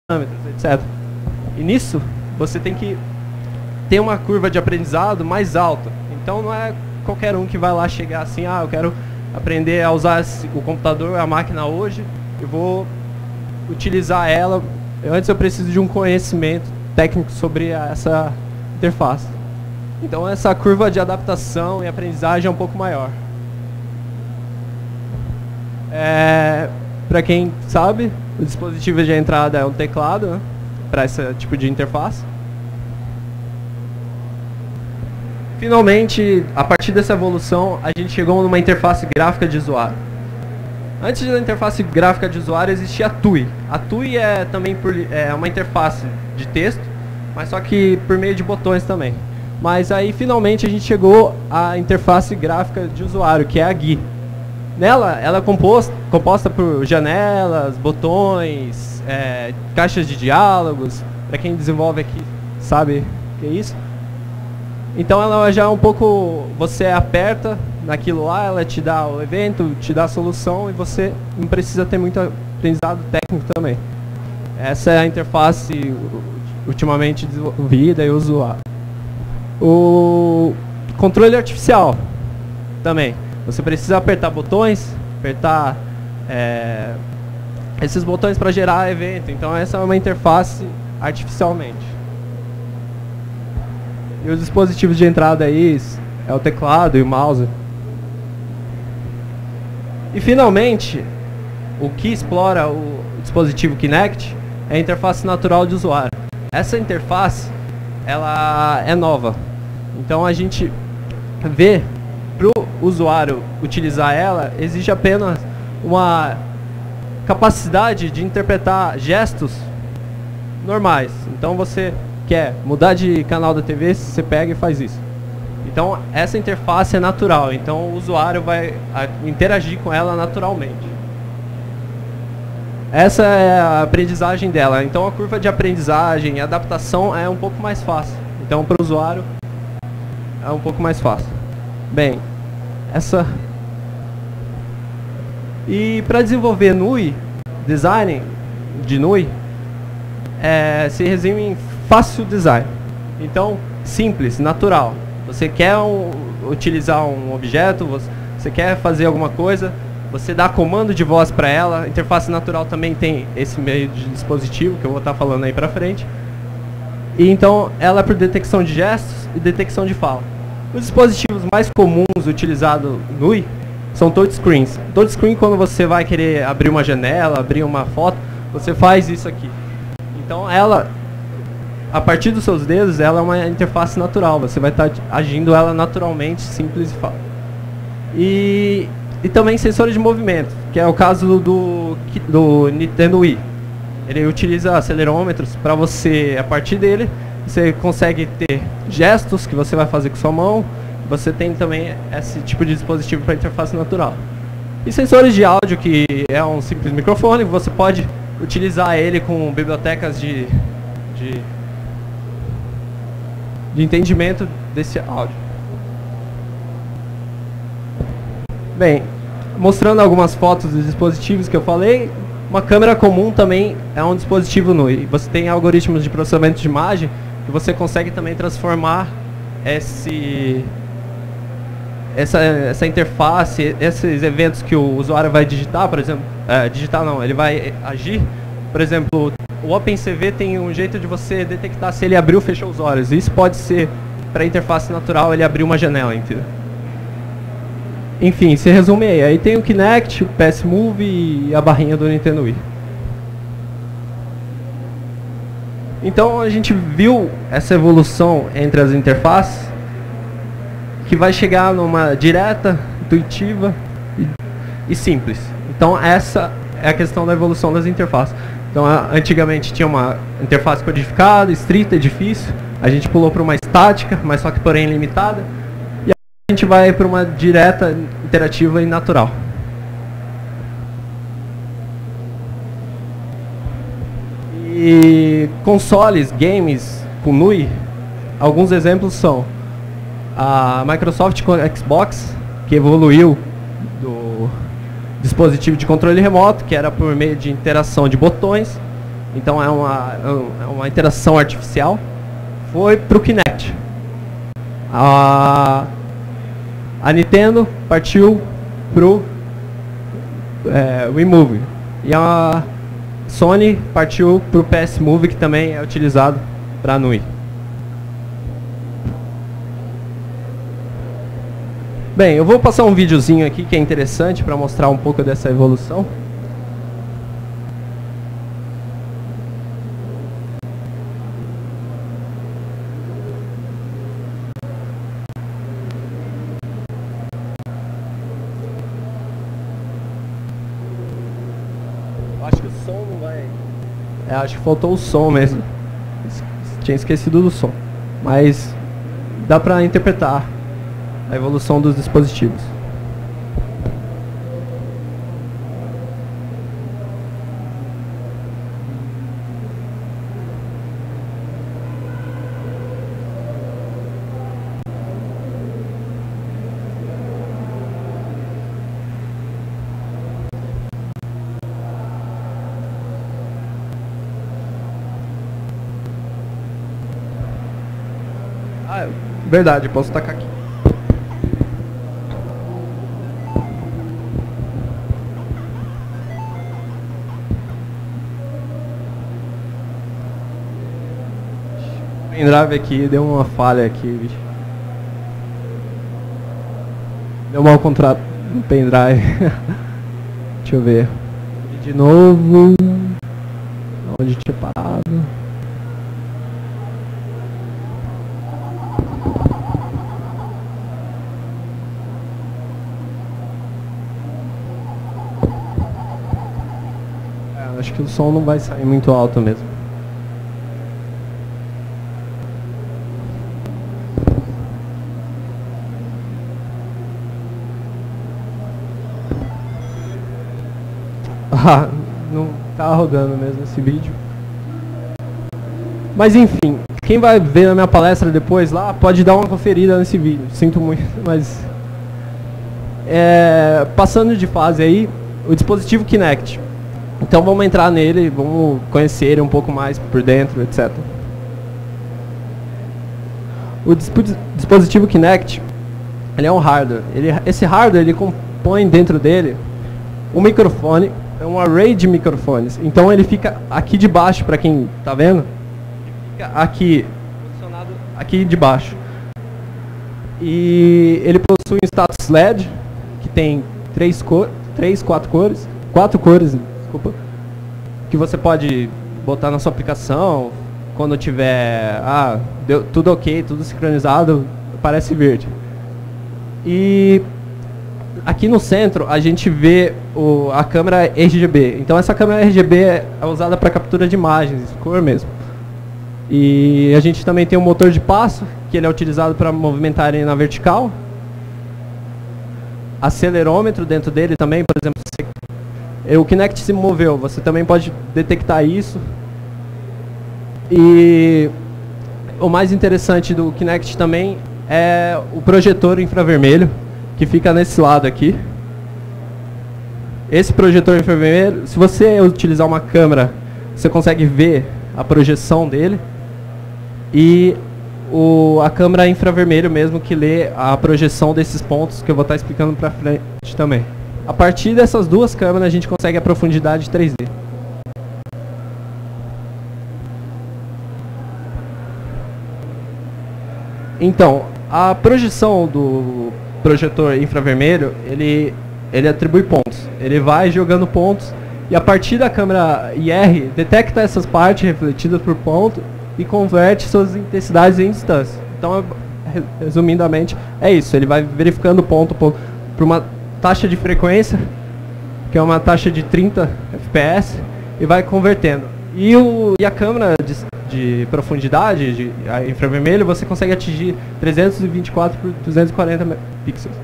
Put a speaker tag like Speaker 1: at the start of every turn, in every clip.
Speaker 1: parâmetros, etc. E nisso, você tem que ter uma curva de aprendizado mais alta. Então não é qualquer um que vai lá chegar assim, eu quero aprender a usar o computador, a máquina hoje, eu vou utilizar ela. Antes eu preciso de um conhecimento técnico sobre essa interface. Então essa curva de adaptação e aprendizagem é um pouco maior. Para quem sabe, o dispositivo de entrada é um teclado, né, para esse tipo de interface. Finalmente, a partir dessa evolução, a gente chegou numa interface gráfica de usuário. Antes da interface gráfica de usuário existia a TUI. A TUI é também uma interface de texto, mas só que por meio de botões também. Mas aí finalmente a gente chegou à interface gráfica de usuário, que é a GUI. Nela, ela é composta por janelas, botões, caixas de diálogos. Para quem desenvolve aqui sabe o que é isso. Então ela já é um pouco, você aperta naquilo lá, ela te dá o evento, te dá a solução e você não precisa ter muito aprendizado técnico também. Essa é a interface ultimamente desenvolvida e usuário. O controle artificial também. Você precisa apertar botões, apertar esses botões para gerar evento. Então essa é uma interface artificialmente. E os dispositivos de entrada aí é o teclado e o mouse. E finalmente, o que explora o dispositivo Kinect é a interface natural de usuário. Essa interface, ela é nova. Então a gente vê, para o usuário utilizar ela, exige apenas uma capacidade de interpretar gestos normais. Então você quer mudar de canal da TV, você pega e faz isso. Então essa interface é natural, então o usuário vai interagir com ela naturalmente. Essa é a aprendizagem dela. Então a curva de aprendizagem e adaptação é um pouco mais fácil. Então para o usuário é um pouco mais fácil. Bem, e para desenvolver NUI, design de NUI, se resume em fácil design. Então, simples, natural. Você quer utilizar um objeto, você quer fazer alguma coisa, você dá comando de voz para ela. A interface natural também tem esse meio de dispositivo, que eu vou estar falando aí para frente. E então, ela é por detecção de gestos e detecção de fala. Os dispositivos mais comuns utilizados no NUI são touchscreens. Touchscreen, quando você vai querer abrir uma janela, abrir uma foto, você faz isso aqui. Então, ela, a partir dos seus dedos, ela é uma interface natural. Você vai estar agindo ela naturalmente, simples e fácil. E também sensores de movimento, que é o caso do Nintendo Wii. Ele utiliza acelerômetros para você, a partir dele, você consegue ter gestos que você vai fazer com sua mão. Você tem também esse tipo de dispositivo para interface natural. E sensores de áudio, que é um simples microfone, você pode utilizar ele com bibliotecas de entendimento desse áudio. Bem, mostrando algumas fotos dos dispositivos que eu falei, uma câmera comum também é um dispositivo NUI. Você tem algoritmos de processamento de imagem que você consegue também transformar essa interface, esses eventos que o usuário vai digitar, por exemplo, ele vai agir. Por exemplo, o OpenCV tem um jeito de você detectar se ele abriu ou fechou os olhos. Isso pode ser, para a interface natural, ele abrir uma janela, entendeu? Enfim, se resume aí. Aí tem o Kinect, o PS Move e a barrinha do Nintendo Wii. Então a gente viu essa evolução entre as interfaces, que vai chegar numa direta, intuitiva e simples. Então essa é a questão da evolução das interfaces. Então antigamente tinha uma interface codificada, estrita, difícil. A gente pulou para uma estática, mas só que porém limitada. E a gente vai para uma direta, interativa e natural. E consoles, games com NUI, alguns exemplos são a Microsoft com a Xbox, que evoluiu do dispositivo de controle remoto, que era por meio de interação de botões, então é uma interação artificial, foi para o Kinect. A Nintendo partiu para o Wii Move. E a Sony partiu para o PS Move, que também é utilizado para a NUI. Bem, eu vou passar um videozinho aqui que é interessante para mostrar um pouco dessa evolução. Acho que o som não vai... acho que faltou o som mesmo. Tinha esquecido do som. Mas dá para interpretar a evolução dos dispositivos. Ah, verdade, posso tacar aqui. O pendrive aqui deu uma falha aqui, bicho. Deu mau contrato no pendrive. Deixa eu ver. De novo. Onde tinha parado? Acho que o som não vai sair muito alto mesmo. Ah, não tá rodando mesmo esse vídeo. Mas enfim, quem vai ver a minha palestra depois lá, pode dar uma conferida nesse vídeo. Sinto muito, mas... passando de fase aí, o dispositivo Kinect. Então vamos entrar nele, vamos conhecer ele um pouco mais por dentro, etc. O dispositivo Kinect, ele é um hardware. Esse hardware, ele compõe dentro dele um microfone, é um array de microfones. Então ele fica aqui de baixo, para quem está vendo, fica aqui, posicionado aqui de baixo. E ele possui um status LED, que tem quatro cores, que você pode botar na sua aplicação quando tiver deu tudo ok, tudo sincronizado, aparece verde. E aqui no centro a gente vê a câmera RGB. Então essa câmera RGB é usada para captura de imagens, cor mesmo. E a gente também tem um motor de passo, que ele é utilizado para movimentar ele na vertical. Acelerômetro dentro dele também, por exemplo, o Kinect se moveu, você também pode detectar isso. E o mais interessante do Kinect também é o projetor infravermelho, que fica nesse lado aqui. Esse projetor infravermelho, se você utilizar uma câmera, você consegue ver a projeção dele. E a câmera infravermelho mesmo, que lê a projeção desses pontos, que eu vou estar explicando para frente também. A partir dessas duas câmeras a gente consegue a profundidade 3D. Então, a projeção do projetor infravermelho, ele atribui pontos. Ele vai jogando pontos e a partir da câmera IR detecta essas partes refletidas por ponto e converte suas intensidades em distância. Então, resumidamente, é isso. Ele vai verificando ponto por uma taxa de frequência, que é uma taxa de 30 fps, e vai convertendo. E a câmera de profundidade, a infravermelho, você consegue atingir 324 por 240 pixels.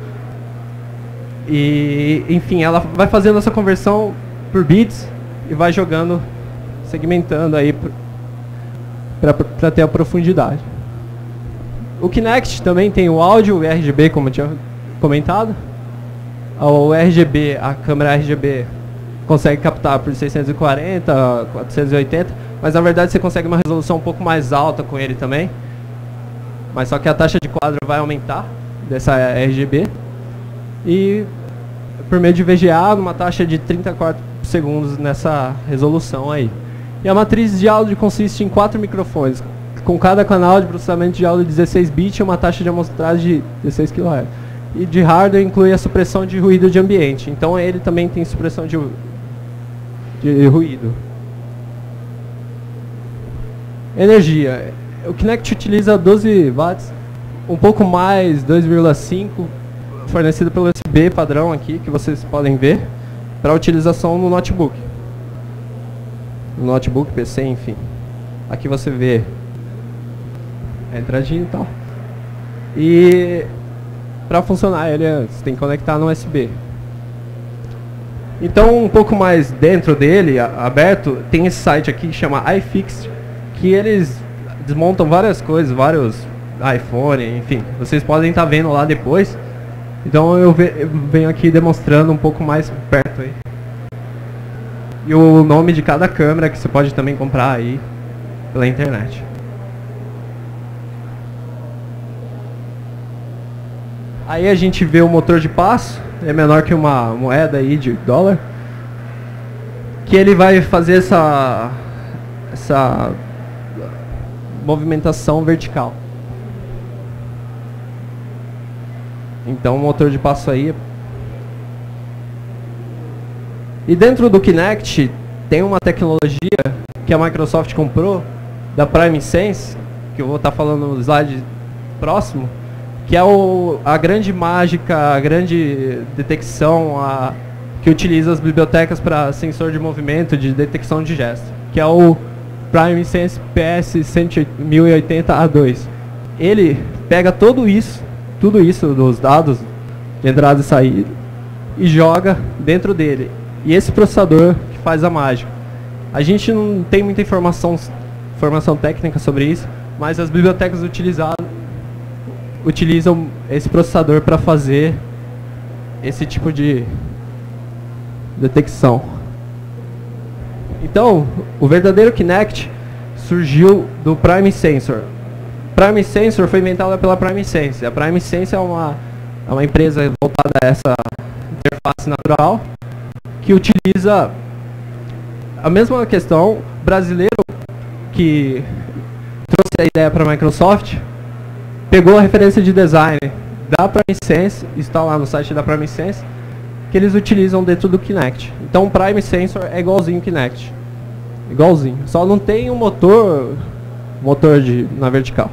Speaker 1: E, enfim, ela vai fazendo essa conversão por bits e vai jogando, segmentando aí para ter a profundidade. O Kinect também tem o áudio, o RGB, como eu tinha comentado. O RGB, a câmera RGB consegue captar por 640, 480, mas na verdade você consegue uma resolução um pouco mais alta com ele também. Mas só que a taxa de quadro vai aumentar dessa RGB. E por meio de VGA, numa taxa de 34 segundos nessa resolução aí. E a matriz de áudio consiste em 4 microfones, com cada canal de processamento de áudio de 16 bits e uma taxa de amostragem de 16 kHz. E de hardware inclui a supressão de ruído de ambiente. Então ele também tem supressão de ruído. Energia. O Kinect utiliza 12 watts, um pouco mais, 2,5, fornecido pelo USB padrão aqui, que vocês podem ver, para utilização no notebook. No notebook, PC, enfim. Aqui você vê a entradinha e tal. E para funcionar ele, você tem que conectar no USB. Então, um pouco mais dentro dele, aberto, tem esse site aqui que chama iFixit, que eles desmontam várias coisas, vários iPhone, enfim. Vocês podem estar vendo lá depois. Então eu venho aqui demonstrando um pouco mais perto aí. E o nome de cada câmera que você pode também comprar aí pela internet. Aí a gente vê o motor de passo, é menor que uma moeda aí de dólar, que ele vai fazer essa movimentação vertical. Então o motor de passo aí. E dentro do Kinect tem uma tecnologia que a Microsoft comprou, da PrimeSense, que eu vou estar falando no slide próximo, que é a grande mágica, a grande detecção que utiliza as bibliotecas para sensor de movimento, de detecção de gesto, que é o PrimeSense PS1080A2. Ele pega tudo isso dos dados de entrada e saída e joga dentro dele. E esse processador que faz a mágica. A gente não tem muita informação técnica sobre isso, mas as bibliotecas utilizam esse processador para fazer esse tipo de detecção. Então, o verdadeiro Kinect surgiu do Prime Sensor. Prime Sensor foi inventada pela PrimeSense. A PrimeSense é uma empresa voltada a essa interface natural que utiliza a mesma questão. O brasileiro que trouxe a ideia para a Microsoft pegou a referência de design da PrimeSense, está lá no site da PrimeSense, que eles utilizam dentro do Kinect. Então o Prime Sensor é igualzinho ao Kinect. Igualzinho. Só não tem um motor na vertical.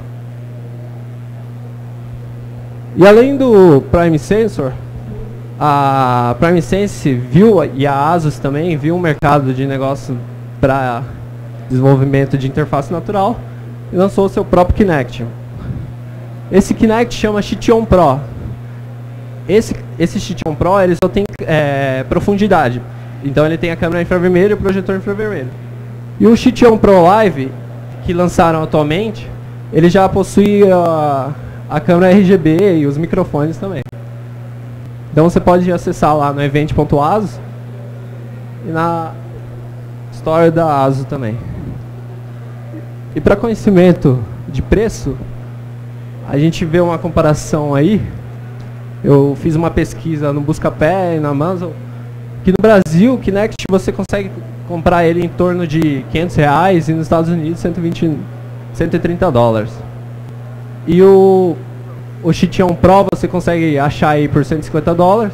Speaker 1: E além do Prime Sensor, a PrimeSense viu, e a ASUS também, viu um mercado de negócio para desenvolvimento de interface natural e lançou o seu próprio Kinect. Esse Kinect chama Shition Pro. Esse Shition Pro ele só tem profundidade. Então ele tem a câmera infravermelho e o projetor infravermelho. E o Shition Pro Live, que lançaram atualmente, ele já possui a câmera RGB e os microfones também. Então você pode acessar lá no event.asus e na Store da ASUS também. E para conhecimento de preço, a gente vê uma comparação aí. Eu fiz uma pesquisa no Buscapé e na Amazon, que no Brasil o Kinect você consegue comprar ele em torno de R$500 e nos Estados Unidos 130 dólares. E o Shition Pro você consegue achar aí por 150 dólares.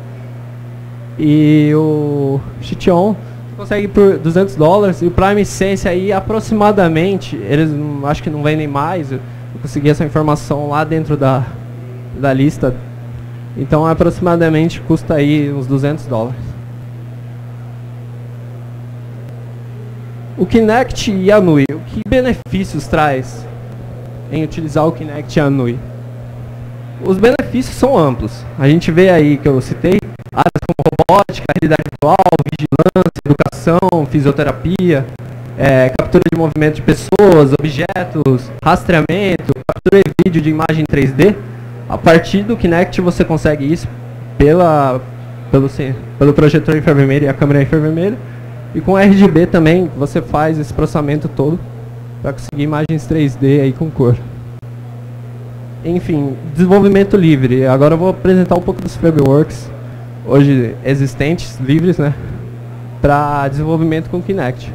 Speaker 1: E o Shition consegue por 200 dólares. E o PrimeSense aí aproximadamente, eles acho que não vendem mais. Eu consegui essa informação lá dentro da lista. Então aproximadamente custa aí uns 200 dólares. O Kinect e a NUI, o que benefícios traz em utilizar o Kinect e a NUI? Os benefícios são amplos. A gente vê aí que eu citei áreas como robótica, realidade virtual, vigilância, educação, fisioterapia, captura de movimento de pessoas, objetos, rastreamento, captura de vídeo de imagem 3D. A partir do Kinect você consegue isso pelo projetor infravermelho e a câmera infravermelha. E com RGB também você faz esse processamento todo para conseguir imagens 3D aí com cor. Enfim, desenvolvimento livre. Agora eu vou apresentar um pouco dos frameworks hoje existentes, livres, né, para desenvolvimento com Kinect.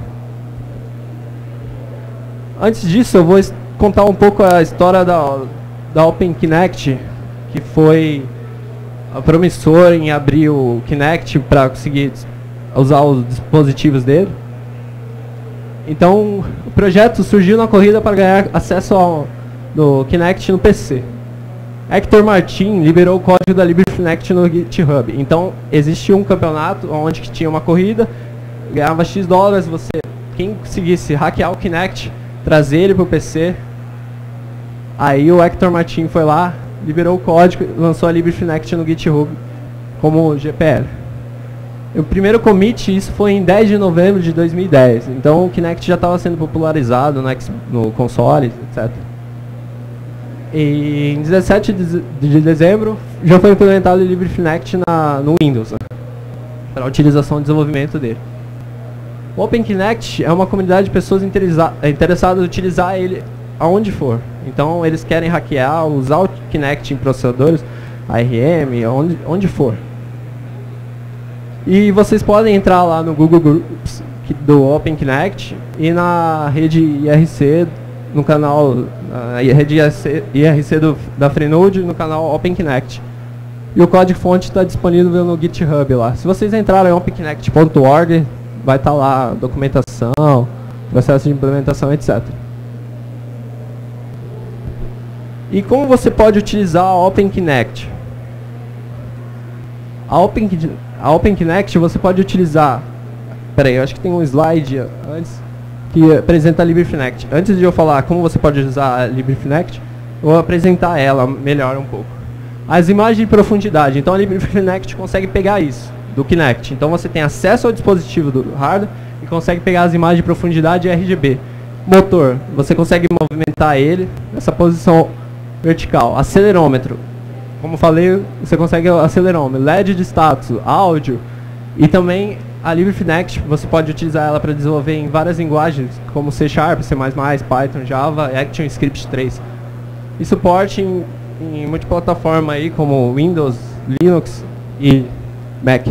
Speaker 1: Antes disso, eu vou contar um pouco a história da Open Kinect, que foi promissor em abrir o Kinect para conseguir usar os dispositivos dele. Então, o projeto surgiu na corrida para ganhar acesso do Kinect no PC. Hector Martin liberou o código da LibreFinect no GitHub. Então, existia um campeonato onde que tinha uma corrida, ganhava X dólares, quem conseguisse hackear o Kinect, trazer ele para o PC. Aí o Hector Martin foi lá, liberou o código, lançou a LibreFinect no GitHub como GPL. O primeiro commit, isso foi em 10 de novembro de 2010. Então o Kinect já estava sendo popularizado no console, etc. E em 17 de dezembro já foi implementado o LibreFinect no Windows, né, para a utilização e desenvolvimento dele. O Open Kinect é uma comunidade de pessoas interessadas em utilizar ele aonde for. Então eles querem hackear, usar o Kinect em processadores, ARM, onde for. E vocês podem entrar lá no Google Groups do Open Kinect e na rede IRC, no canal rede IRC da Freenode, no canal Open Kinect. E o código-fonte está disponível no GitHub lá. Se vocês entrarem em openkinect.org, vai estar lá a documentação, processo de implementação, etc. E como você pode utilizar a Open Kinect? A Open Kinect você pode utilizar... Peraí, eu acho que tem um slide antes que apresenta a LibreFinect. Antes de eu falar como você pode usar a LibreFinect, eu vou apresentar ela melhor um pouco. As imagens de profundidade. Então a LibreFinect consegue pegar isso do Kinect. Então você tem acesso ao dispositivo do hardware e consegue pegar as imagens de profundidade e RGB. Motor, você consegue movimentar ele nessa posição vertical. Acelerômetro, como falei, você consegue acelerômetro. LED de status, áudio. E também a LibreFinect, você pode utilizar ela para desenvolver em várias linguagens, como C#, C++, Python, Java, ActionScript 3. E suporte em multiplataforma aí, como Windows, Linux e Mac.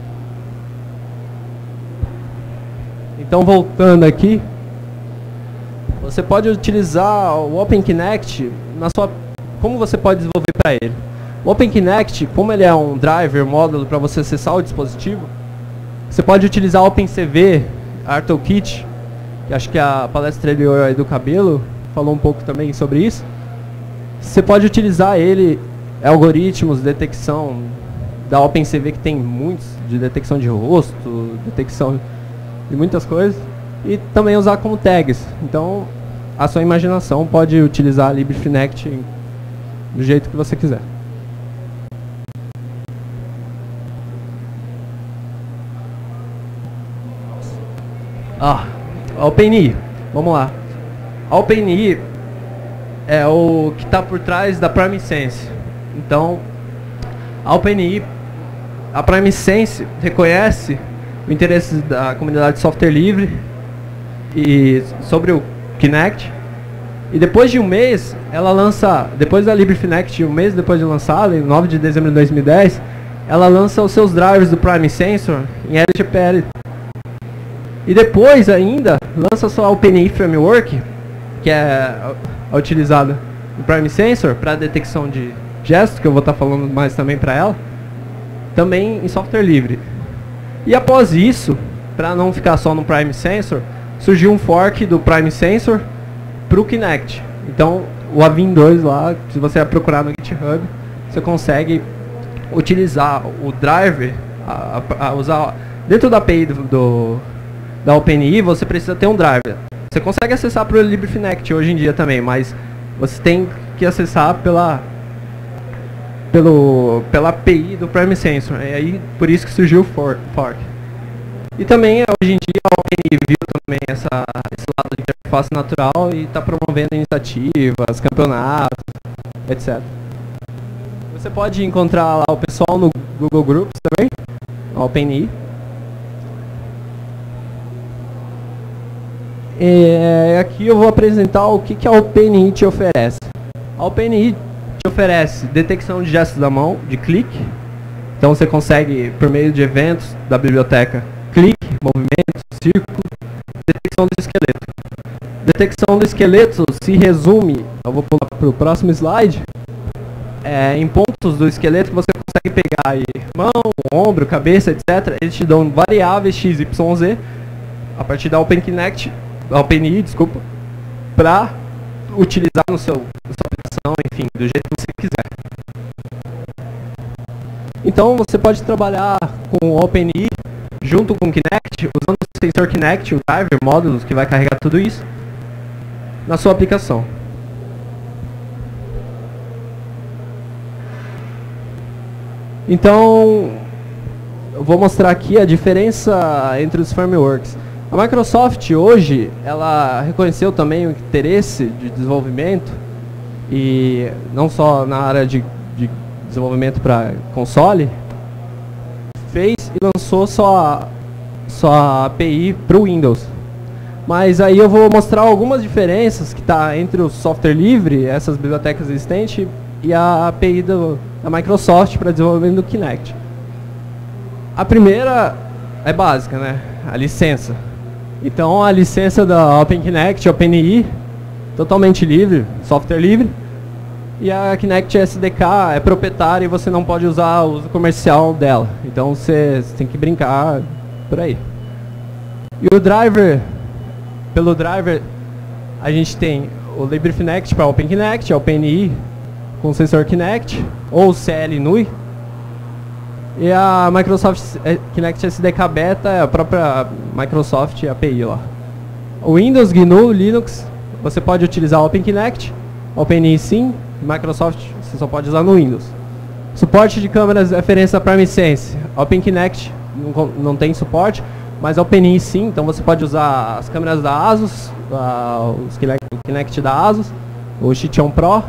Speaker 1: Então, voltando aqui, você pode utilizar o Open Kinect como você pode desenvolver para ele? O Open Kinect, como ele é um driver, módulo para você acessar o dispositivo, você pode utilizar o OpenCV, ArtoKit, que acho que a palestra anterior aí do Cabelo falou um pouco também sobre isso. Você pode utilizar ele, algoritmos de detecção da OpenCV, que tem muitos, de detecção de rosto, detecção de muitas coisas, e também usar como tags. Então, a sua imaginação pode utilizar a LibreFinect do jeito que você quiser. A OpenEye, vamos lá. A OpenEye é o que está por trás da PrimeSense. Então, a PrimeSense reconhece o interesse da comunidade de software livre e sobre o Kinect. E depois de um mês, ela lança, depois da LibreFinect, um mês depois de lançada, em 9 de dezembro de 2010, ela lança os seus drivers do Prime Sensor em LGPL. E depois ainda, lança sua OpenEye Framework, que é utilizada no Prime Sensor para detecção de gestos, que eu vou estar falando mais também para ela, também em software livre. E após isso, para não ficar só no Prime Sensor, surgiu um fork do Prime Sensor para o Kinect. Então, o Avin 2 lá, se você procurar no GitHub, você consegue utilizar o driver, usar dentro da API da OpenEye, você precisa ter um driver. Você consegue acessar para o LibreFinect hoje em dia também, mas você tem que acessar pela API do Prime Sensor. E aí, por isso que surgiu o fork. E também, hoje em dia, a OpenEye viu também esse lado de interface natural e está promovendo iniciativas, campeonatos, etc. Você pode encontrar lá o pessoal no Google Groups também. a OpenI. E aqui eu vou apresentar o que a OpenI te oferece. A OpenI te oferece detecção de gestos da mão, de clique. Então você consegue, por meio de eventos da biblioteca, clique, movimento, círculo, detecção do esqueleto. Detecção do esqueleto se resume, eu vou pular para o próximo slide, em pontos do esqueleto que você consegue pegar aí, mão, ombro, cabeça, etc. Eles te dão variáveis x, y, z a partir da OpenI, para utilizar na sua aplicação, enfim, do jeito que você quiser. Então você pode trabalhar com o OpenI junto com o Kinect, usando o sensor Kinect, o driver, módulos que vai carregar tudo isso na sua aplicação. Então, eu vou mostrar aqui a diferença entre os frameworks. A Microsoft hoje, ela reconheceu também o interesse de desenvolvimento, e não só na área de desenvolvimento para console, fez e lançou só a API para o Windows. Mas aí eu vou mostrar algumas diferenças que está entre o software livre, essas bibliotecas existentes, e a API da Microsoft para desenvolvimento do Kinect. A primeira é básica, né? A licença. Então a licença da OpenKinect, OpenI, totalmente livre, software livre. E a Kinect SDK é proprietária e você não pode usar o uso comercial dela. Então você tem que brincar por aí. E o driver, pelo driver, a gente tem o LibreFinect para OpenKinect, a OpenI com o sensor Kinect, ou o CL NUI. E a Microsoft Kinect SDK Beta é a própria Microsoft API lá. O Windows, GNU, Linux, você pode utilizar o OpenKinect, OpenI sim, Microsoft você só pode usar no Windows. Suporte de câmeras de referência PrimeSense. OpenKinect não tem suporte, mas OpenI sim, então você pode usar as câmeras da ASUS, o Kinect da ASUS, o Shition Pro,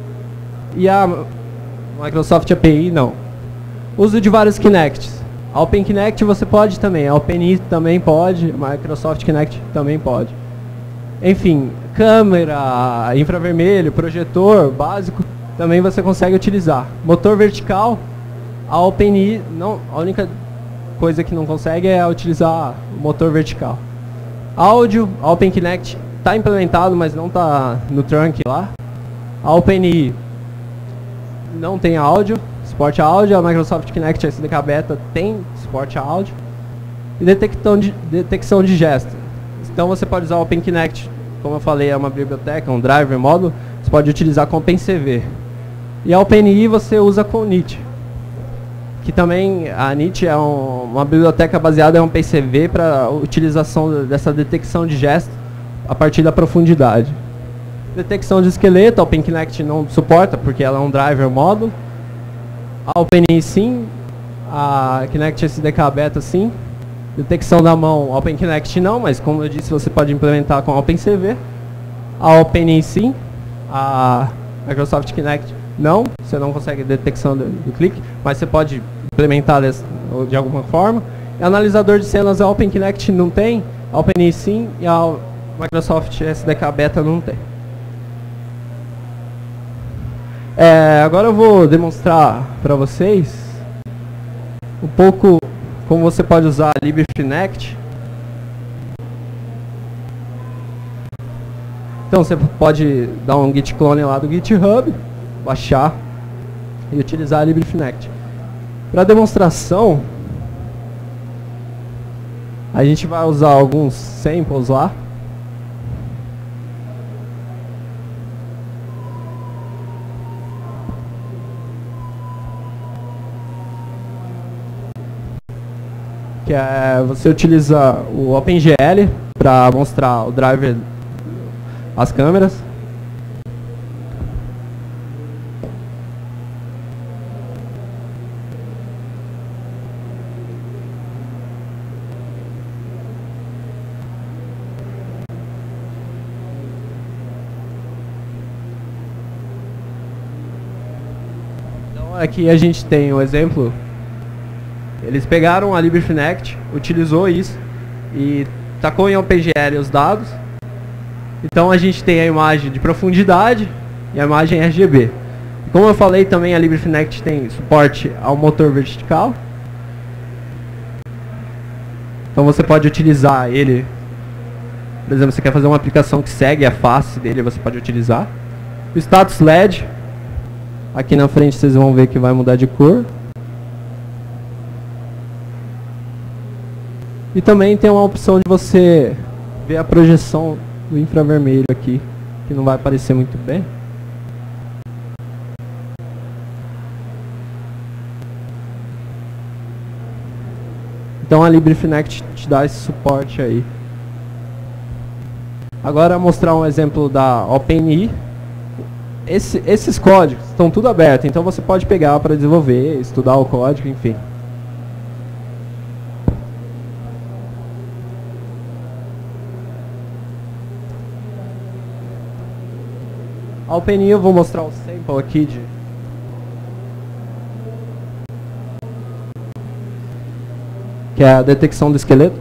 Speaker 1: e a Microsoft API não. Uso de vários Kinects. A OpenKinect você pode também, a OpenI também pode, a Microsoft Kinect também pode. Enfim, câmera, infravermelho, projetor básico, também você consegue utilizar. Motor vertical, a OpenI, não, a única coisa que não consegue é utilizar o motor vertical. Áudio, a OpenKinect está implementado, mas não está no trunk lá. A OpenI não tem áudio, suporte a áudio. A Microsoft Kinect SDK Beta tem suporte a áudio. E detecção de gesto. Então você pode usar o OpenKinect, como eu falei, é uma biblioteca, um driver, módulo, você pode utilizar com OpenCV. E a OpenI você usa com NIT, que também a NIT é uma biblioteca baseada em OpenCV para utilização dessa detecção de gesto a partir da profundidade. Detecção de esqueleto, a OpenKinect não suporta porque ela é um driver módulo. A OpenI sim, a Kinect SDK Beta sim. Detecção da mão, a OpenKinect não, mas como eu disse, você pode implementar com a OpenCV. A OpenI sim, a Microsoft Kinect não, você não consegue detecção do clique, mas você pode implementar de alguma forma. E analisador de cenas, a OpenKinect não tem, a OpenI sim, e a Microsoft SDK Beta não tem. Agora eu vou demonstrar para vocês um pouco como você pode usar a LibreFinect. Então você pode dar um git clone lá do GitHub, baixar e utilizar a LibreFinect. Para demonstração, a gente vai usar alguns samples lá. Que é, você utiliza o OpenGL para mostrar o driver, as câmeras. Então aqui a gente tem o exemplo Eles pegaram a LibreFinect, utilizou isso e tacou em OpenGL os dados. Então a gente tem a imagem de profundidade e a imagem RGB. Como eu falei também, a LibreFinect tem suporte ao motor vertical. Então você pode utilizar ele, por exemplo, você quer fazer uma aplicação que segue a face dele, você pode utilizar. O status LED, aqui na frente vocês vão ver que vai mudar de cor. E também tem uma opção de você ver a projeção do infravermelho aqui, que não vai aparecer muito bem. Então a LibreFinect te dá esse suporte aí. Agora mostrar um exemplo da OpenEye. Esses códigos estão tudo aberto, então você pode pegar para desenvolver, estudar o código, enfim. A OpenEye eu vou mostrar o sample aqui que é a detecção do esqueleto.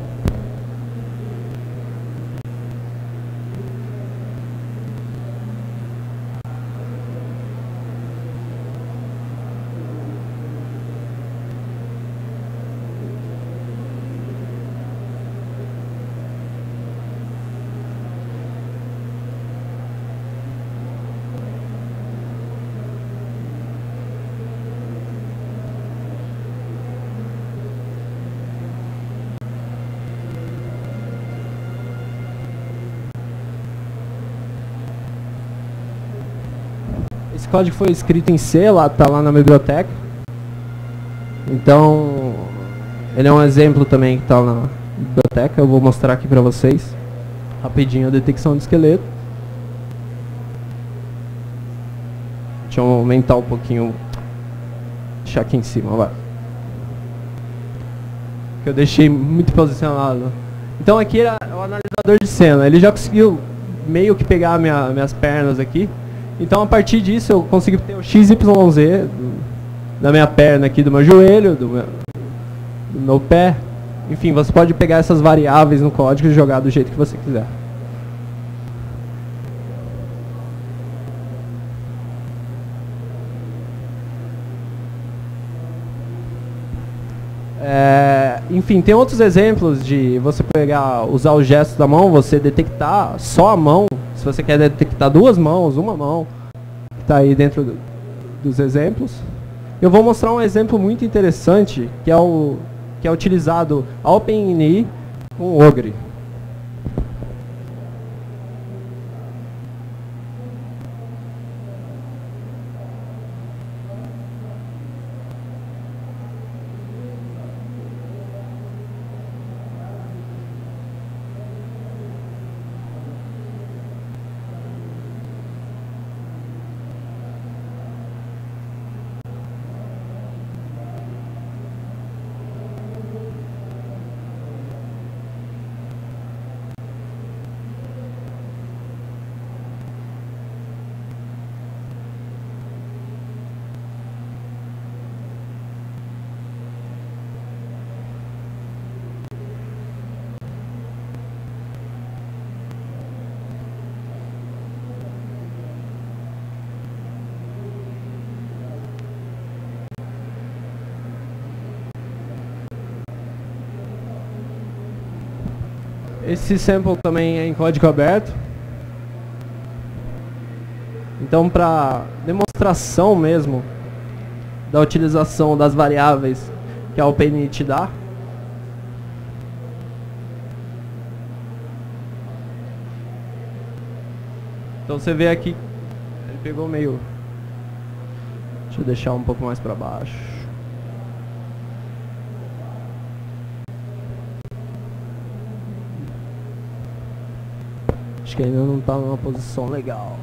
Speaker 1: Esse código foi escrito em C, tá lá na biblioteca. Então, ele é um exemplo também que está na biblioteca. Eu vou mostrar aqui para vocês rapidinho a detecção de esqueleto. Deixa eu aumentar um pouquinho, deixar aqui em cima, vai. Que eu deixei muito posicionado. Então aqui é o analisador de cena. Ele já conseguiu meio que pegar minhas pernas aqui. Então a partir disso eu consigo ter o XYZ da minha perna aqui, do meu joelho, do meu pé. Enfim, você pode pegar essas variáveis no código e jogar do jeito que você quiser. Enfim, tem outros exemplos de você usar os gestos da mão, você detectar só a mão. Se você quer detectar duas mãos, uma mão, que está aí dentro dos exemplos. Eu vou mostrar um exemplo muito interessante, que é utilizado a OpenEye com o Ogre. Esse sample também é em código aberto. Então, para demonstração mesmo da utilização das variáveis que a OpenEye te dá, então você vê aqui, ele pegou meio... Deixa eu deixar um pouco mais para baixo. Acho que ainda não está numa posição legal.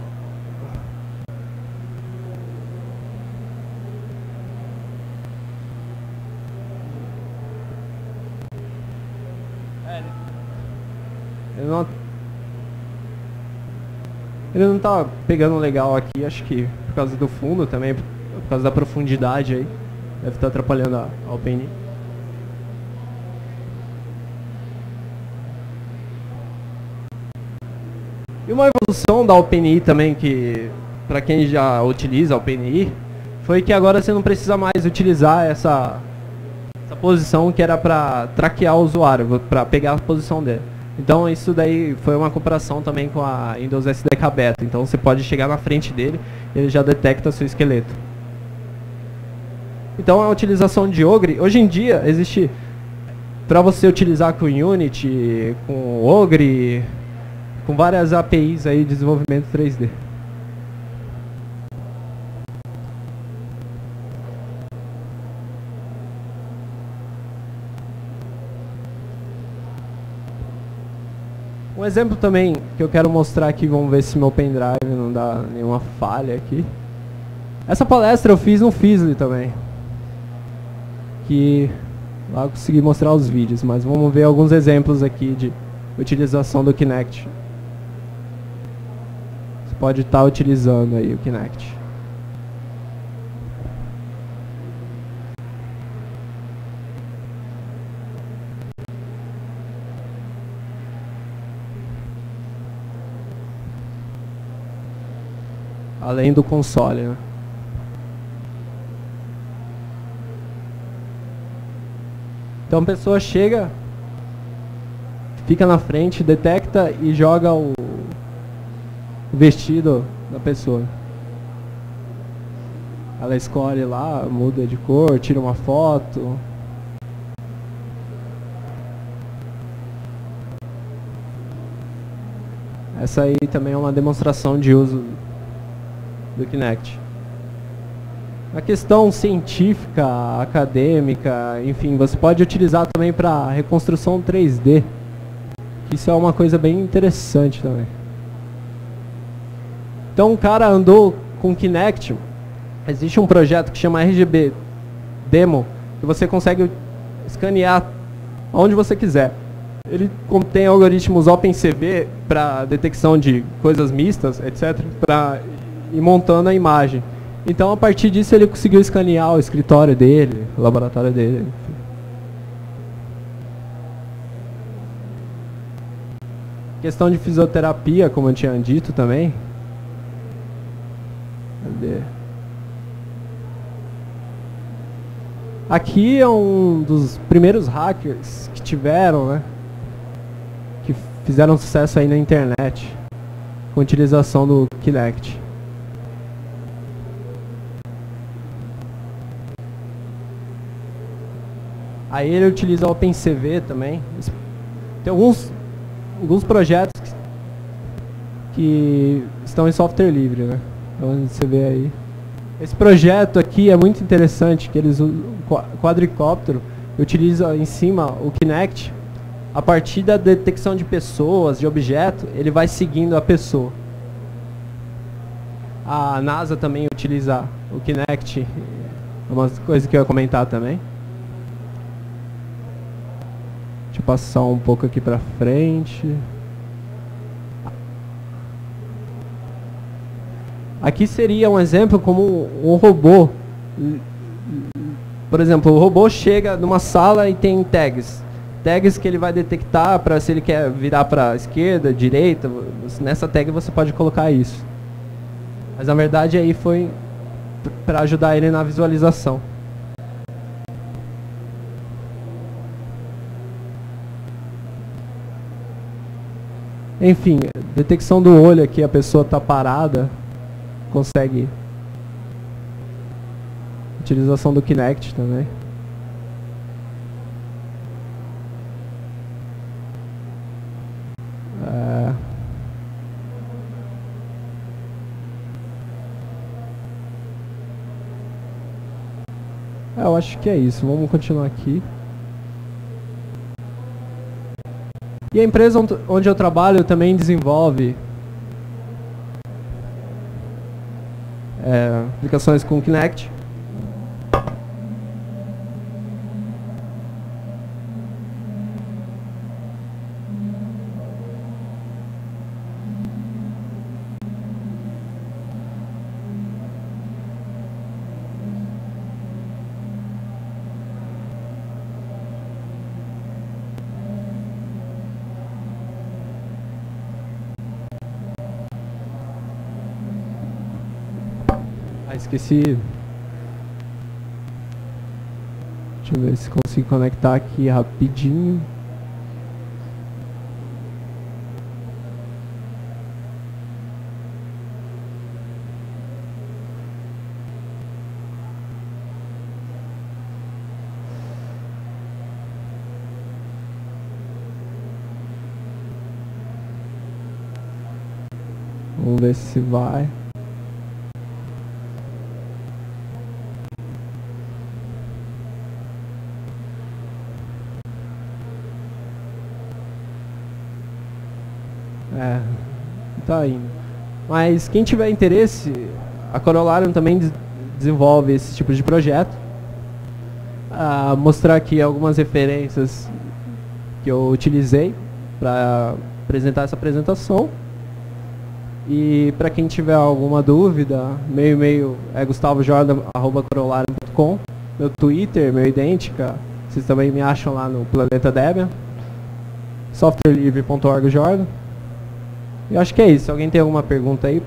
Speaker 1: Ele não tá pegando legal aqui, acho que por causa do fundo também, por causa da profundidade aí. Deve estar atrapalhando a OpenEye. E uma evolução da OpenAI também, que para quem já utiliza a OpenAI, foi que agora você não precisa mais utilizar essa posição que era para traquear o usuário, para pegar a posição dele. Então isso daí foi uma comparação também com a Windows SDK Beta. Então você pode chegar na frente dele e ele já detecta seu esqueleto. Então a utilização de Ogre, hoje em dia existe para você utilizar com Unity, com Ogre, com várias APIs aí de desenvolvimento 3D. Um exemplo também que eu quero mostrar aqui, vamos ver se meu pendrive não dá nenhuma falha aqui. Essa palestra eu fiz no Feasly também. Que lá eu consegui mostrar os vídeos, mas vamos ver alguns exemplos aqui de utilização do Kinect. Você pode estar utilizando aí o Kinect. Além do console, né? Então a pessoa chega, fica na frente, detecta e joga o vestido da pessoa. Ela escolhe lá, muda de cor, tira uma foto. Essa aí também é uma demonstração de uso do Kinect. A questão científica, acadêmica, enfim, você pode utilizar também para reconstrução 3D. Isso é uma coisa bem interessante também. Então o cara andou com Kinect. Existe um projeto que chama RGB Demo, que você consegue escanear onde você quiser. Ele contém algoritmos OpenCV para detecção de coisas mistas, etc., para ir montando a imagem. Então, a partir disso, ele conseguiu escanear o escritório dele, o laboratório dele. Enfim. Questão de fisioterapia, como eu tinha dito também. Cadê? Aqui é um dos primeiros hackers que tiveram, né? Que fizeram sucesso aí na internet com a utilização do Kinect. Aí ele utiliza o OpenCV também. Tem alguns projetos que estão em software livre, né? Então você vê aí. Esse projeto aqui é muito interessante, que eles usam o quadricóptero, utiliza em cima o Kinect. A partir da detecção de pessoas, de objeto, ele vai seguindo a pessoa. A NASA também utiliza o Kinect, uma coisa que eu ia comentar também. Deixa eu passar um pouco aqui para frente. Aqui seria um exemplo como um robô. Por exemplo, o robô chega numa sala e tem tags. Tags que ele vai detectar para se ele quer virar para a esquerda, direita. Nessa tag você pode colocar isso. Mas na verdade aí foi para ajudar ele na visualização. Enfim, detecção do olho aqui, a pessoa está parada, consegue. Utilização do Kinect também. Eu acho que é isso, vamos continuar aqui. E a empresa onde eu trabalho também desenvolve aplicações com Kinect. Ah, esqueci. Deixa eu ver se consigo conectar aqui rapidinho. Vamos ver se vai. Tá indo. Mas quem tiver interesse, a Corolarium também desenvolve esse tipo de projeto. Mostrar aqui algumas referências que eu utilizei para apresentar essa apresentação. E para quem tiver alguma dúvida, meu e-mail é gustavojordan@corolarium.com, meu Twitter, meu idêntica, vocês também me acham lá no Planeta Debian, softwarelivre.org/jordan. Eu acho que é isso. Alguém tem alguma pergunta aí?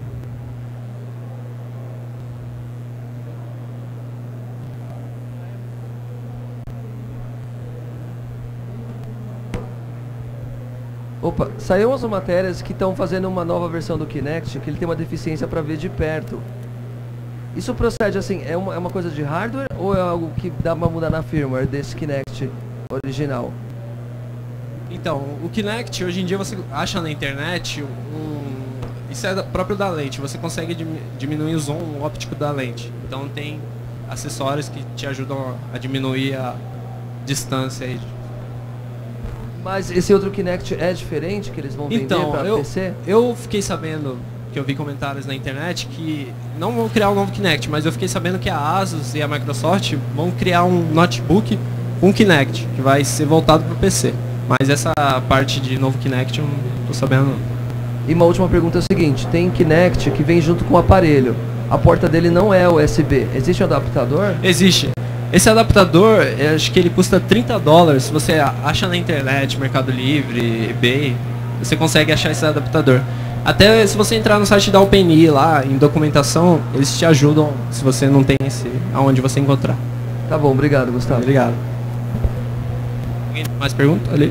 Speaker 2: Opa, saiu umas matérias que estão fazendo uma nova versão do Kinect, que ele tem uma deficiência para ver de perto. Isso procede assim, é uma coisa de hardware ou é algo que dá para mudar na firmware desse Kinect original?
Speaker 3: Então, o Kinect, hoje em dia você acha na internet, isso é próprio da lente, você consegue diminuir o zoom óptico da lente. Então tem acessórios que te ajudam a diminuir a distância aí.
Speaker 2: Mas esse outro Kinect é diferente, que eles vão vender para PC?
Speaker 3: Eu fiquei sabendo, que eu vi comentários na internet, que não vão criar um novo Kinect, mas eu fiquei sabendo que a Asus e a Microsoft vão criar um notebook com Kinect, que vai ser voltado para o PC. Mas essa parte de novo Kinect eu não tô sabendo não.
Speaker 2: E uma última pergunta é o seguinte, tem Kinect que vem junto com o aparelho. A porta dele não é USB. Existe um adaptador?
Speaker 3: Existe. Esse adaptador, eu acho que ele custa $30. Se você acha na internet, Mercado Livre, eBay, você consegue achar esse adaptador. Até se você entrar no site da OpenAI lá, em documentação, eles te ajudam se você não tem esse, aonde você encontrar.
Speaker 2: Tá bom, obrigado, Gustavo.
Speaker 3: Obrigado. Alguém tem mais pergunta? Ali.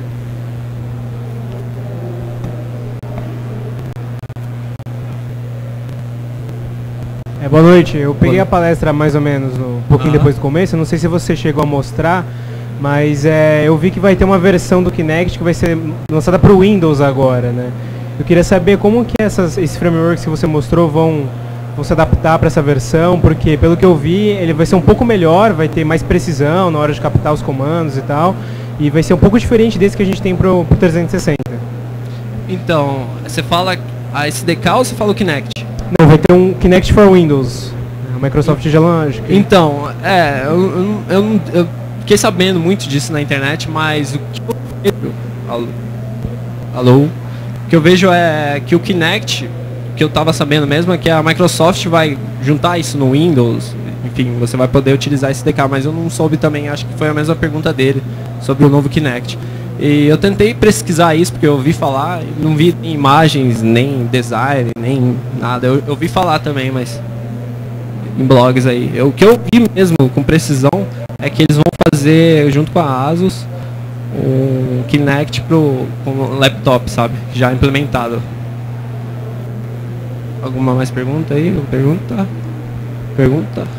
Speaker 4: Boa noite, eu peguei a palestra mais ou menos um pouquinho depois do começo, não sei se você chegou a mostrar, mas eu vi que vai ter uma versão do Kinect que vai ser lançada para o Windows agora, né? Eu queria saber como que esses frameworks que você mostrou vão se adaptar para essa versão, porque pelo que eu vi, ele vai ser um pouco melhor, vai ter mais precisão na hora de captar os comandos e tal, e vai ser um pouco diferente desse que a gente tem pro 360.
Speaker 3: Então, você fala a SDK ou você fala o Kinect?
Speaker 4: Não, vai ter um Kinect for Windows. A Microsoft já lança.
Speaker 3: Então, eu fiquei sabendo muito disso na internet, mas o que eu vejo... Alô? O que eu vejo é que o Kinect, que eu tava sabendo mesmo, é que a Microsoft vai juntar isso no Windows. Enfim, você vai poder utilizar SDK, mas eu não soube também, acho que foi a mesma pergunta dele, sobre o novo Kinect. E eu tentei pesquisar isso, porque eu ouvi falar, não vi imagens, nem design, nem nada. Eu ouvi falar também, mas em blogs aí. O que eu vi mesmo, com precisão, é que eles vão fazer, junto com a Asus, um Kinect com um laptop, sabe? Já implementado. Alguma mais pergunta aí? Pergunta?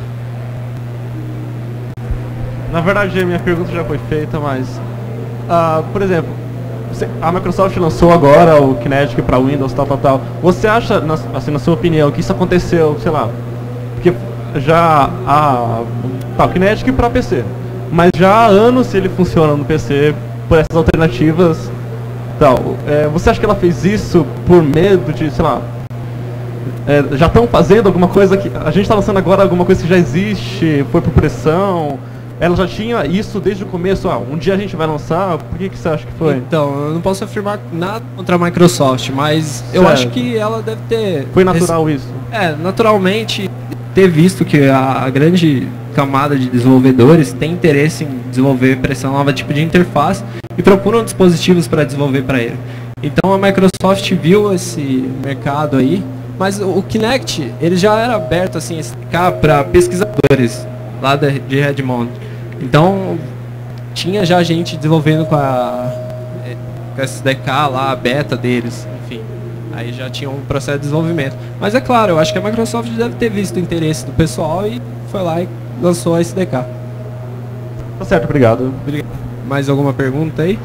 Speaker 5: Na verdade, a minha pergunta já foi feita, mas... por exemplo, a Microsoft lançou agora o Kinect para Windows, tal. Você acha, assim, na sua opinião, que isso aconteceu, sei lá, porque já o Kinect para PC, mas já há anos ele funciona no PC por essas alternativas, tal. Você acha que ela fez isso por medo de, sei lá, já estão fazendo alguma coisa que a gente está lançando agora, alguma coisa que já existe, foi por pressão? Ela já tinha isso desde o começo, um dia a gente vai lançar, por que você acha que foi?
Speaker 3: Então, eu não posso afirmar nada contra a Microsoft, mas eu acho que ela deve ter...
Speaker 5: Foi natural isso?
Speaker 3: Naturalmente, ter visto que a grande camada de desenvolvedores tem interesse em desenvolver para esse novo tipo de interface e procuram dispositivos para desenvolver para ele. Então a Microsoft viu esse mercado aí Mas o Kinect, ele já era aberto assim, SDK para pesquisadores lá de Redmond. Então, tinha já gente desenvolvendo com a SDK lá, a beta deles, enfim. Aí já tinha um processo de desenvolvimento. Mas é claro, eu acho que a Microsoft deve ter visto o interesse do pessoal e foi lá e lançou a SDK.
Speaker 5: Tá certo, obrigado.
Speaker 3: Mais alguma pergunta aí?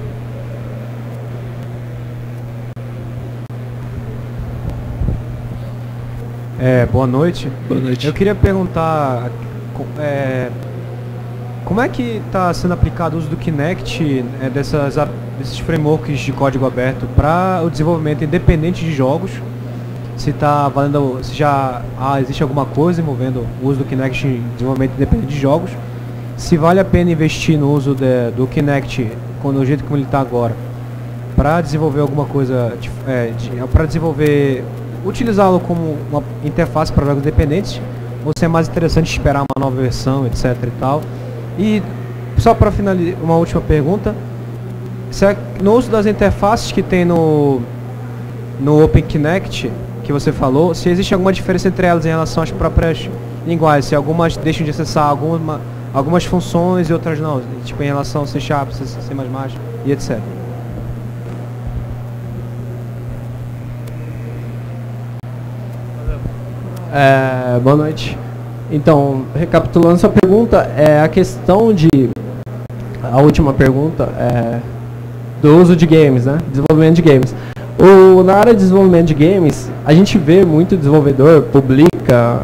Speaker 4: Boa noite.
Speaker 3: Boa noite.
Speaker 4: Eu queria perguntar como é que está sendo aplicado o uso do Kinect, desses frameworks de código aberto para o desenvolvimento independente de jogos? Se está valendo, se já existe alguma coisa envolvendo o uso do Kinect em desenvolvimento independente de jogos? Se vale a pena investir no uso do Kinect do jeito como ele está agora para desenvolver alguma coisa, para utilizá-lo como uma interface para jogos independentes, ou se é mais interessante esperar uma nova versão, etc e tal. E só para finalizar, uma última pergunta: no uso das interfaces que tem no Open Kinect, que você falou, se existe alguma diferença entre elas em relação às próprias linguagens, se algumas deixam de acessar algumas funções e outras não, tipo em relação ao C#, C++ e etc.
Speaker 1: Boa noite. Então, recapitulando sua pergunta, a questão a última pergunta do uso de games, né? Desenvolvimento de games. Na área de desenvolvimento de games, a gente vê muito desenvolvedor, publica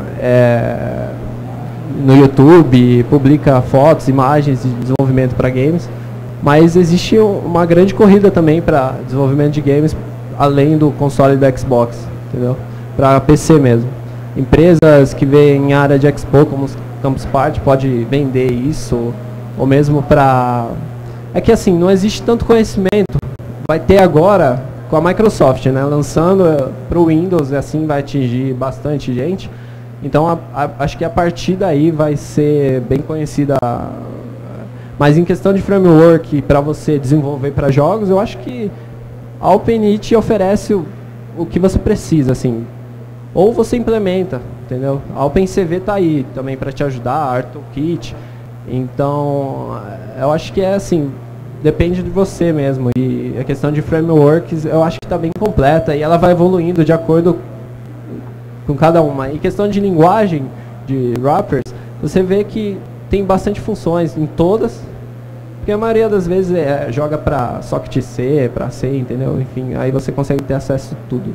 Speaker 1: no YouTube, publica fotos, imagens de desenvolvimento para games, mas existe uma grande corrida também para desenvolvimento de games, além do console do Xbox, entendeu? Para PC mesmo. Empresas que vêm em área de Expo, como Campus Party, pode vender isso, ou mesmo para... É que assim, não existe tanto conhecimento. Vai ter agora com a Microsoft, né? Lançando para o Windows, e assim vai atingir bastante gente. Então, acho que a partir daí vai ser bem conhecida. Mas em questão de framework, para você desenvolver para jogos, eu acho que a OpenIT oferece o que você precisa, assim. Ou você implementa, entendeu? A OpenCV está aí também para te ajudar, a ArtToolkit. Então, eu acho que assim, depende de você mesmo. E a questão de frameworks, eu acho que está bem completa e ela vai evoluindo de acordo com cada uma. E questão de linguagem, de wrappers, você vê que tem bastante funções em todas, porque a maioria das vezes joga para socket C, para C, entendeu? Enfim, aí você consegue ter acesso a tudo.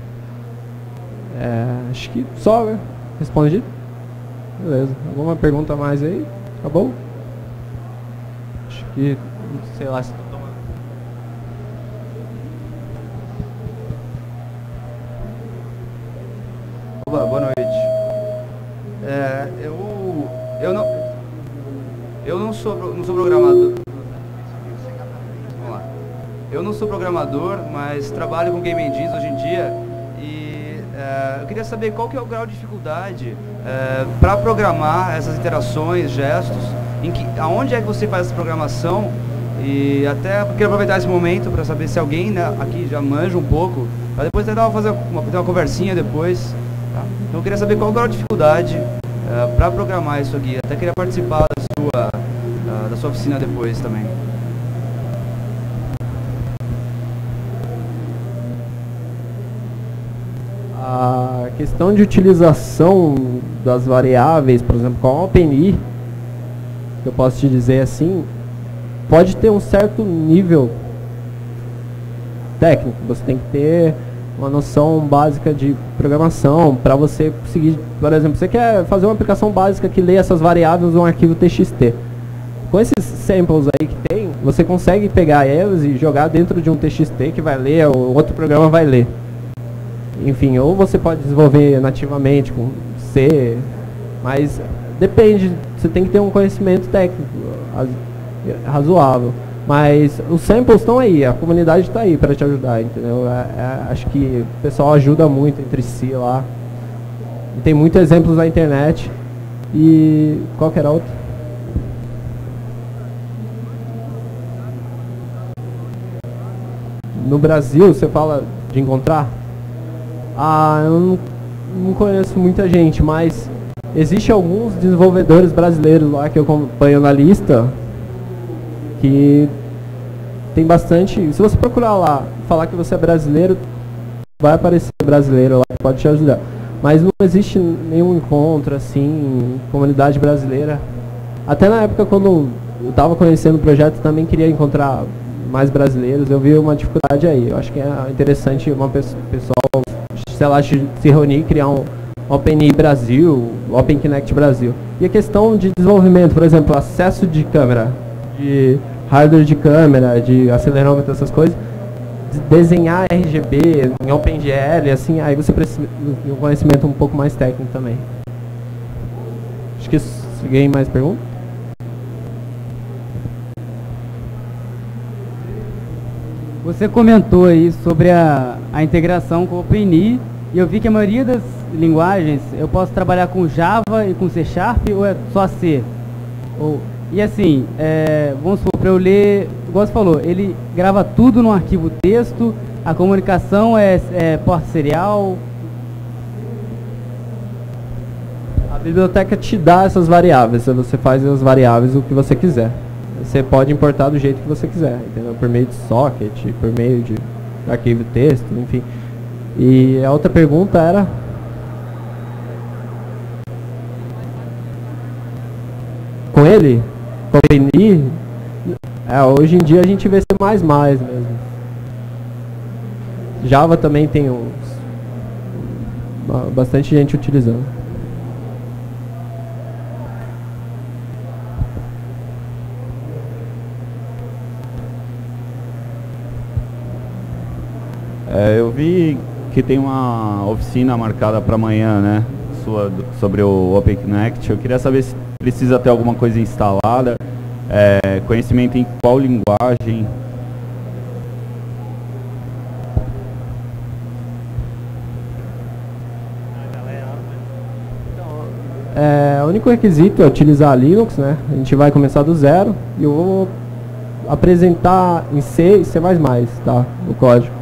Speaker 1: Acho que só, né? Respondi? Beleza. Alguma pergunta a mais aí? Acabou? Acho que, sei lá se estou tomando.
Speaker 6: Olá, boa noite. Eu não sou programador. Vamos lá. Eu não sou programador, mas trabalho com game engines hoje em dia. Eu queria saber qual que é o grau de dificuldade para programar essas interações, gestos, aonde é que você faz essa programação, e até quero aproveitar esse momento para saber se alguém, né, aqui já manja um pouco, para depois tentar fazer uma conversinha depois. Tá? Então eu queria saber qual é o grau de dificuldade para programar isso aqui, até queria participar da sua oficina depois também.
Speaker 1: A questão de utilização das variáveis, por exemplo, com a OpenI, que eu posso te dizer assim, pode ter um certo nível técnico. Você tem que ter uma noção básica de programação para você conseguir, por exemplo, você quer fazer uma aplicação básica que lê essas variáveis num arquivo TXT. Com esses samples aí que tem, você consegue pegar elas e jogar dentro de um TXT que vai ler, ou outro programa vai ler. Enfim, ou você pode desenvolver nativamente com C, mas depende, você tem que ter um conhecimento técnico razoável. Mas os samples estão aí, a comunidade está aí para te ajudar, entendeu? Acho que o pessoal ajuda muito entre si lá. Tem muitos exemplos na internet. E qual que era outro? No Brasil, você fala de encontrar? Eu não conheço muita gente, mas existe alguns desenvolvedores brasileiros lá que eu acompanho na lista que tem bastante. Se você procurar lá, falar que você é brasileiro, vai aparecer brasileiro lá que pode te ajudar. Mas não existe nenhum encontro assim, comunidade brasileira. Até na época quando eu estava conhecendo o projeto, também queria encontrar mais brasileiros. Eu vi uma dificuldade aí. Eu acho que é interessante uma pessoal, sei lá, se reunir e criar um OpenI Brasil, Open Kinect Brasil. E a questão de desenvolvimento, por exemplo, acesso de câmera, de hardware de câmera, de acelerômetro, essas coisas, desenhar RGB em OpenGL, assim, aí você precisa de um conhecimento um pouco mais técnico também. Acho que se alguém mais pergunta?
Speaker 7: Você comentou aí sobre a integração com o OpenI, e eu vi que a maioria das linguagens eu posso trabalhar com Java e com C# ou é só C? E assim, vamos supor, para eu ler, igual você falou, ele grava tudo num arquivo texto, a comunicação é porta serial.
Speaker 1: A biblioteca te dá essas variáveis, você faz as variáveis o que você quiser. Você pode importar do jeito que você quiser, entendeu? Por meio de socket, por meio de arquivo texto, enfim. E a outra pergunta era... Com ele? Com o OpenI? Hoje em dia a gente vê C++ mesmo. Java também tem bastante gente utilizando.
Speaker 8: Eu vi que tem uma oficina marcada para amanhã, né? Sobre o Open Kinect. Eu queria saber se precisa ter alguma coisa instalada, conhecimento em qual linguagem.
Speaker 1: O único requisito é utilizar Linux, né? A gente vai começar do zero e eu vou apresentar em C e C++, tá? O código.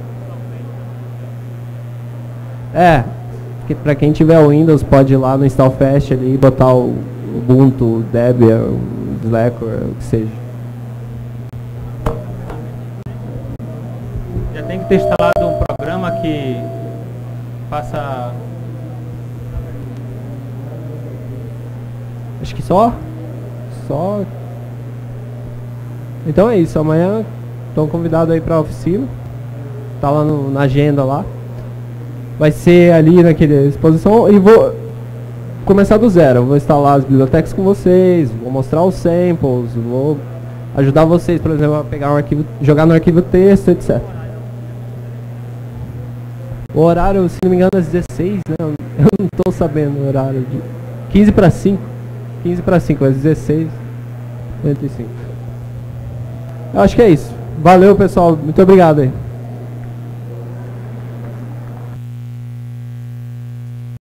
Speaker 1: Para quem tiver o Windows, pode ir lá no InstallFast ali e botar o Ubuntu, o Debian, o Slack, o que seja.
Speaker 4: Já tem que ter instalado um programa que faça...
Speaker 1: Acho que só. Então é isso, amanhã estão convidados aí para a oficina. Tá lá na agenda lá. Vai ser ali naquela exposição e vou começar do zero. Eu vou instalar as bibliotecas com vocês, vou mostrar os samples, vou ajudar vocês, por exemplo, a pegar um arquivo, jogar no arquivo texto, etc. O horário, se não me engano, é às 16, né? Eu não estou sabendo o horário. De 15 para 5. 15 para 5, às 16, 45. Eu acho que é isso. Valeu, pessoal. Muito obrigado aí.